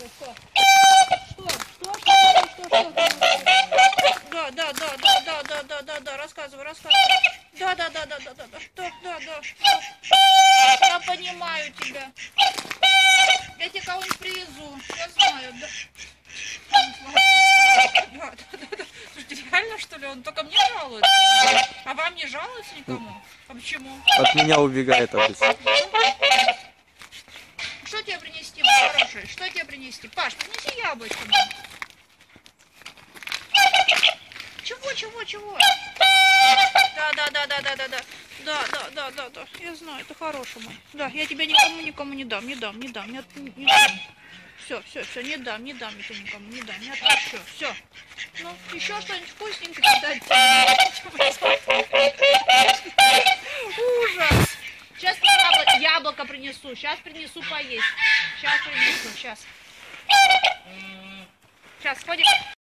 Что? Что? Да, рассказывай. Да, что? Я понимаю тебя. Я тебе кого-нибудь привезу. Я знаю, да. Слушайте, реально, что ли? Он только мне жалуется? А вам не жалуется никому? А почему? От меня убегает обычно. Что тебе принести, мой хороший? Что тебе принести? Паш, принеси яблочко. Чего? Да. Я знаю, это хороший мой. Да, я тебя никому не дам. Все, не дам я тебе никому, не дам, не отпущу. Все. Ну, еще что-нибудь вкусненькое дать. Ужас. Сейчас яблоко принесу. Сейчас принесу поесть. Сейчас. Сейчас, сходим.